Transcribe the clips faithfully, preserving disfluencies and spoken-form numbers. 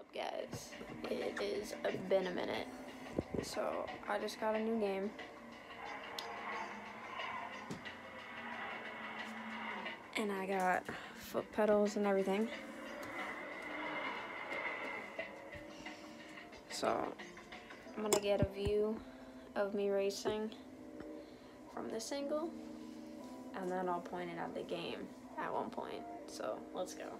up, guys? It is been a minute. So I just got a new game. And I got foot pedals and everything. So I'm gonna get a view of me racing from this angle, and then I'll point it at the game at one point. So let's go.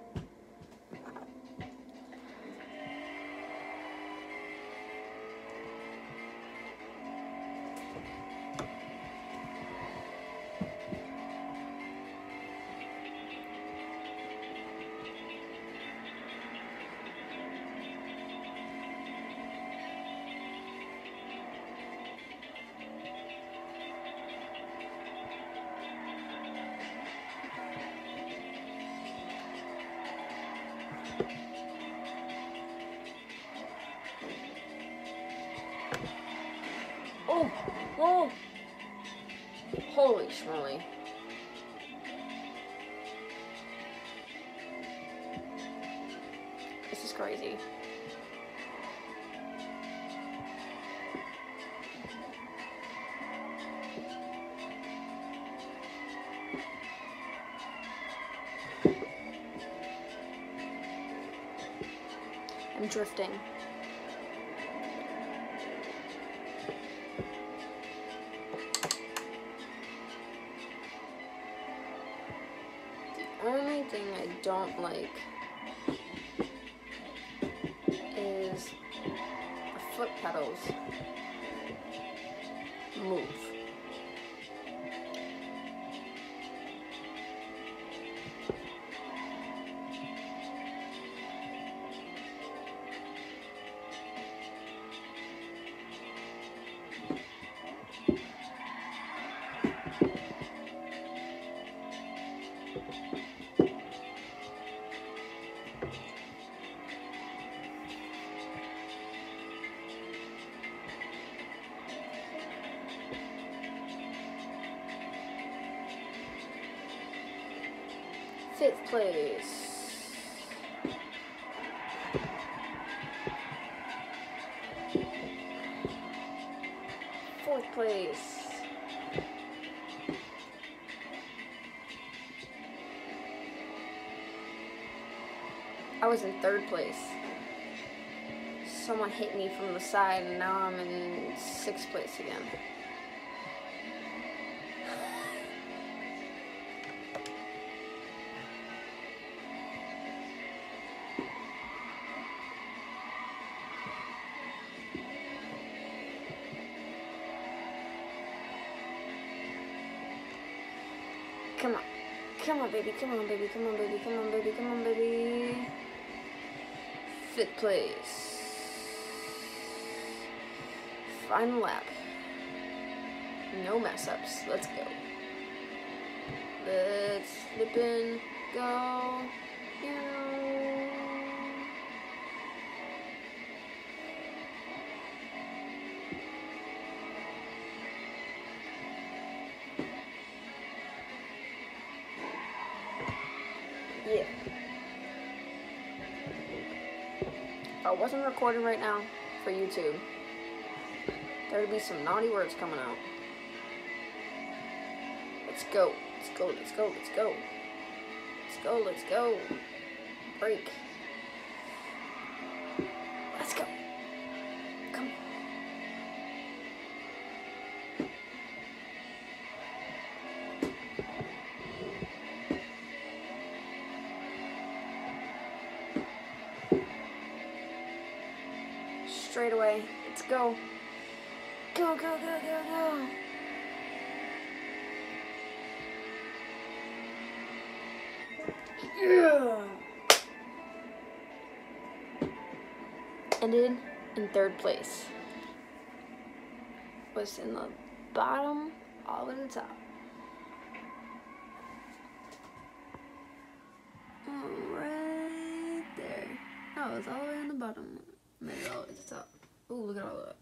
Oh, whoa! Holy schmoly. This is crazy. I'm drifting. The only thing I don't like is the foot pedals move. Fifth place. Fourth place. I was in third place. Someone hit me from the side and now I'm in sixth place again. Come on. Come on, baby. Come on, baby. Come on, baby. Come on, baby. Come on, baby. Fifth place. Final lap. No mess ups. Let's go. Let's slip in. Go. Yeah. If I wasn't recording right now for YouTube, there would be some naughty words coming out. Let's go. Let's go. Let's go. Let's go. Let's go. Let's go. Break. Let's go. Come on. Straight away. Let's go. Go, go, go, go, go. Yeah. Ended in third place. Was in the bottom, all in the top. Right there. No, it's all the way in the bottom. Made it all the way to the top. Ooh, look at all of that.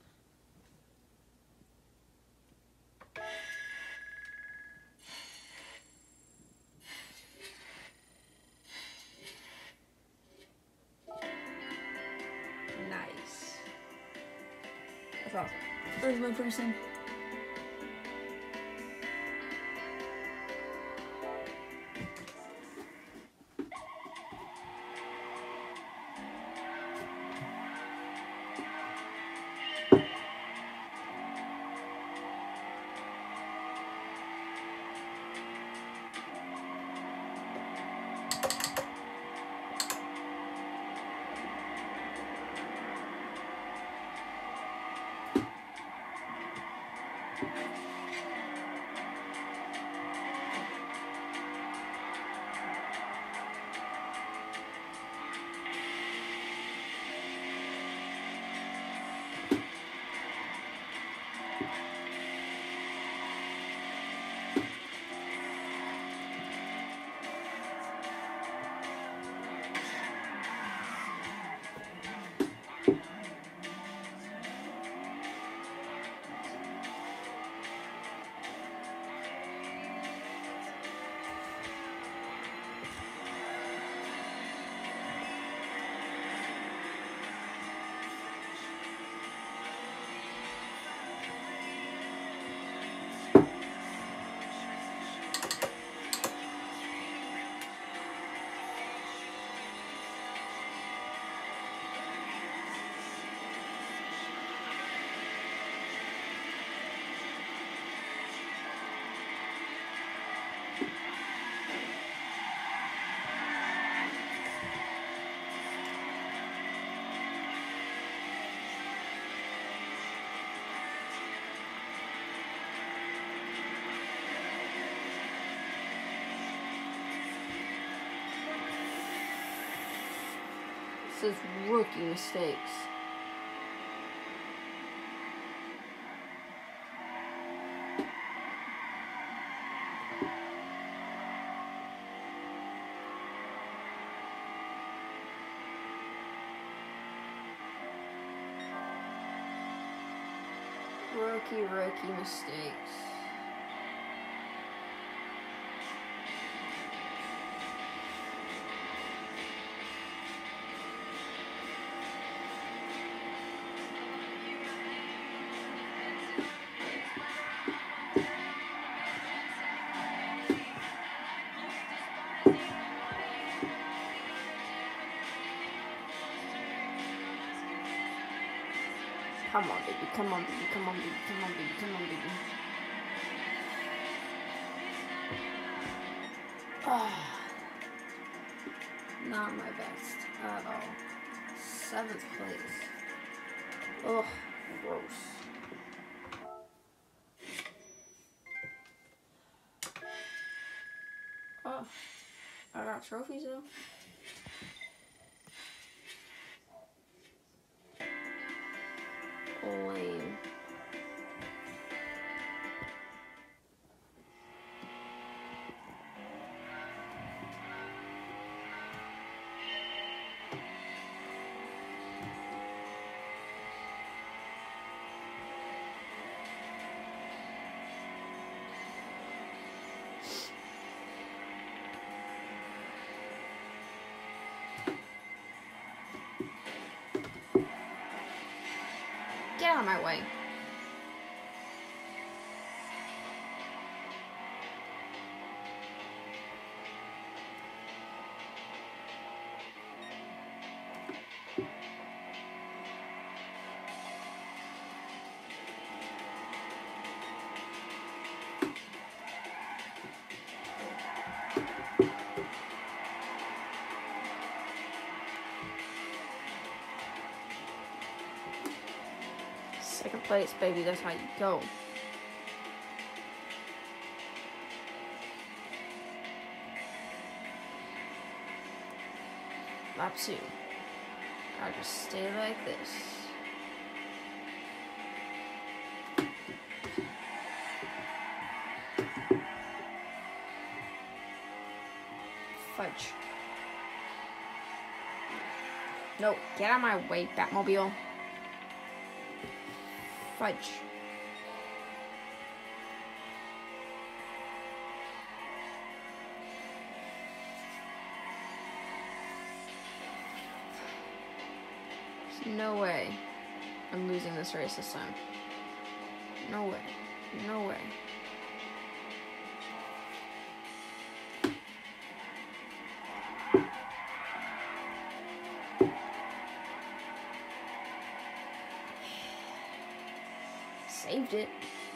That's awesome. There's my person. It says rookie mistakes. Rookie, rookie mistakes. Come on, baby. Come on, baby. Come on, baby. Come on, baby. Come on, baby. Oh, not my best at all. Seventh place. Ugh, gross. Oh, I got trophies though. Lame. Get out of my way. Second place, baby, that's how you go. Lap two. I just stay like this. Fudge. No, get out of my way, Batmobile. Fudge. There's no way. I'm losing this race this time. No way. No way. Saved it.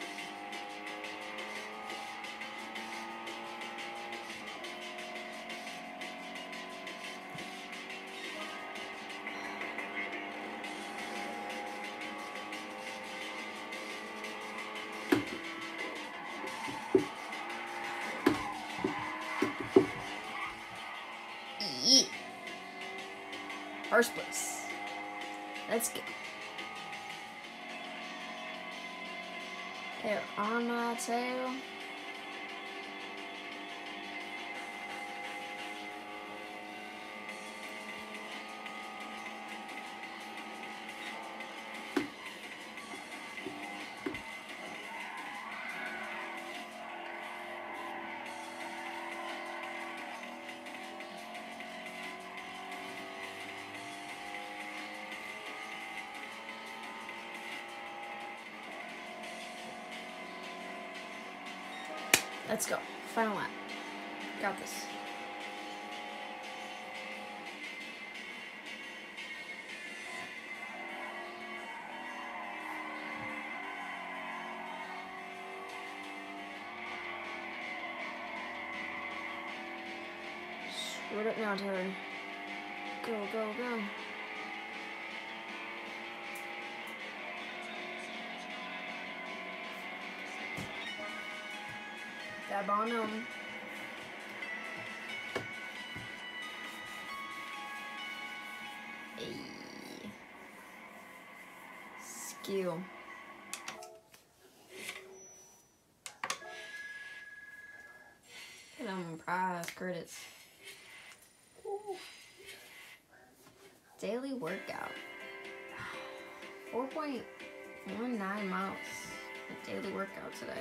Yeah. First place. Let's go. They're on my tail. Let's go. Final lap. Got this. Screwed up now, Terry. Go, go, go. Dab on him. Hey. Skill. Get them prize credits. Ooh. Daily workout. four point one nine miles. A daily workout today.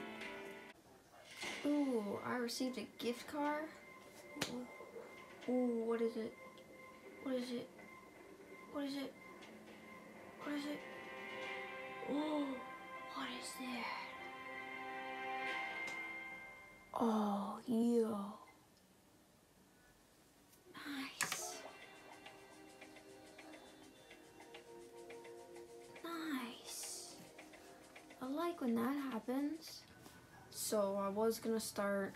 Ooh, I received a gift card. Ooh. Ooh, what is it? What is it? What is it? What is it? Oh, what is that? Oh, yo. Nice. Nice. I like when that happens. So I was gonna start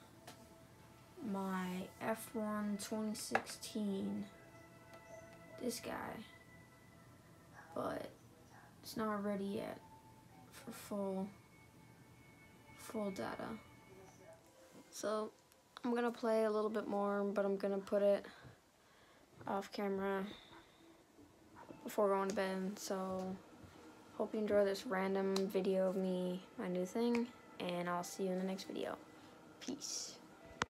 my F one twenty sixteen, this guy, but it's not ready yet for full, full data. So I'm gonna play a little bit more, but I'm gonna put it off camera before going to bed. So hope you enjoy this random video of me, my new thing, and I'll see you in the next video. Peace.